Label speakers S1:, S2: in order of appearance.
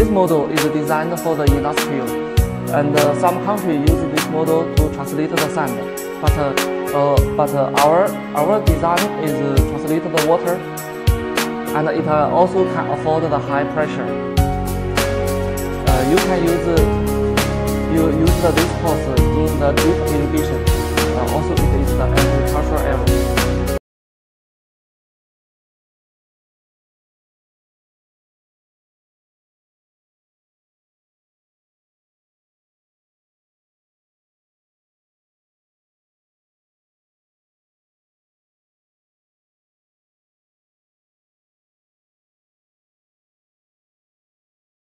S1: This model is designed for the industrial, and some countries use this model to translate the sand. But our design is translate the water, and it also can afford the high pressure. You can use this course in the drip irrigation. Also, it is the agricultural area.